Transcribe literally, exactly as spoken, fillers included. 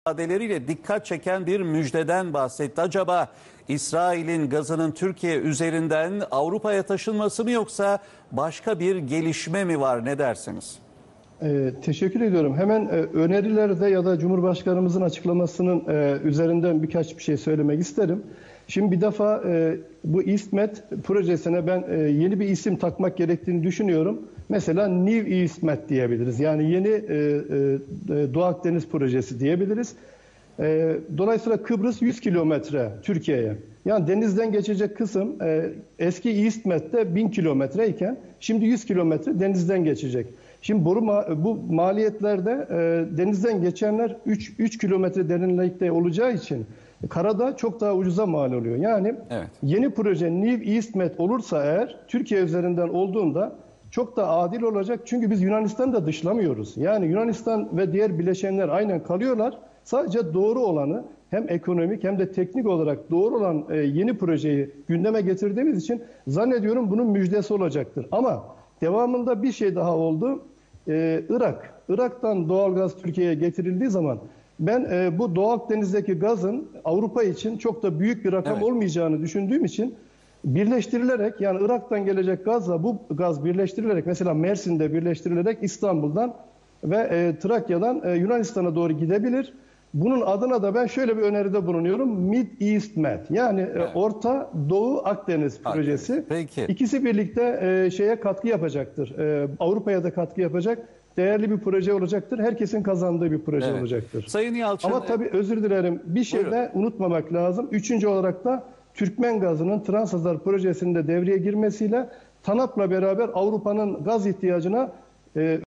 ifadeleriyle dikkat çeken bir müjdeden bahsetti. Acaba İsrail'in gazının Türkiye üzerinden Avrupa'ya taşınması mı yoksa başka bir gelişme mi var? Ne dersiniz? Ee, teşekkür ediyorum. Hemen e, önerilerde ya da Cumhurbaşkanımızın açıklamasının e, üzerinden birkaç bir şey söylemek isterim. Şimdi bir defa e, bu İSTMED projesine ben e, yeni bir isim takmak gerektiğini düşünüyorum. Mesela New İSTMED diyebiliriz. Yani yeni e, e, Doğu Akdeniz projesi diyebiliriz. E, dolayısıyla Kıbrıs yüz kilometre Türkiye'ye. Yani denizden geçecek kısım e, eski İSTMED'de bin kilometre iken şimdi yüz kilometre denizden geçecek. Şimdi boru ma bu maliyetlerde e, denizden geçenler üç kilometre derinlikte olacağı için karada çok daha ucuza mal oluyor. Yani evet. Yeni proje New İSTMED olursa eğer Türkiye üzerinden olduğunda çok da adil olacak. Çünkü biz Yunanistan'ı da dışlamıyoruz. Yani Yunanistan ve diğer bileşenler aynen kalıyorlar. Sadece doğru olanı hem ekonomik hem de teknik olarak doğru olan e, yeni projeyi gündeme getirdiğimiz için zannediyorum bunun müjdesi olacaktır. Ama devamında bir şey daha oldu. Ee, Irak. Irak'tan doğalgaz Türkiye'ye getirildiği zaman ben e, bu Doğu Akdeniz'deki gazın Avrupa için çok da büyük bir rakam evet. olmayacağını düşündüğüm için birleştirilerek, yani Irak'tan gelecek gazla bu gaz birleştirilerek, mesela Mersin'de birleştirilerek İstanbul'dan ve e, Trakya'dan e, Yunanistan'a doğru gidebilir. Bunun adına da ben şöyle bir öneride bulunuyorum. Mid East Med. Yani evet. Orta Doğu Akdeniz projesi. Peki. İkisi birlikte e, şeye katkı yapacaktır. E, Avrupa'ya da katkı yapacak. Değerli bir proje olacaktır. Herkesin kazandığı bir proje evet. olacaktır. Sayın Yalçın. Ama tabii özür dilerim. Bir şey de unutmamak lazım. Üçüncü olarak da Türkmen gazının Transhazar projesinde devreye girmesiyle TANAP'la beraber Avrupa'nın gaz ihtiyacına e,